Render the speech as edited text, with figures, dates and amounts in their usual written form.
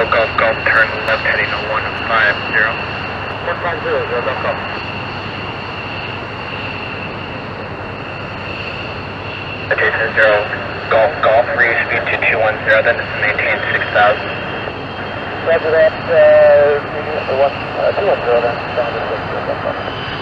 Golf Golf, turn left heading to 150. 150, Golf Golf. Jason 0, Golf Golf, reach speed to 210, then maintain 6,000. Roger that, 210 then, down to 6, Golf Golf.